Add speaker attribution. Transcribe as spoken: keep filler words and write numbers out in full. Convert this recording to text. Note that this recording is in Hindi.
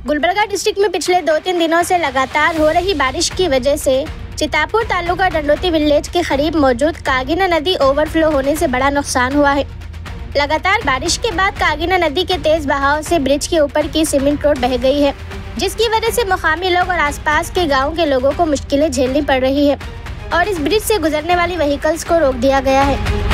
Speaker 1: गुलबर्गा डिस्ट्रिक्ट में पिछले दो तीन दिनों से लगातार हो रही बारिश की वजह से चितापुर तालुका डंडोती विलेज के करीब मौजूद कागिना नदी ओवरफ्लो होने से बड़ा नुकसान हुआ है। लगातार बारिश के बाद कागिना नदी के तेज बहाव से ब्रिज के ऊपर की सीमेंट रोड बह गई है, जिसकी वजह से मुकामी लोग और आसपास के गाँव के लोगों को मुश्किलें झेलनी पड़ रही है और इस ब्रिज से गुजरने वाली व्हीकल्स को रोक दिया गया है।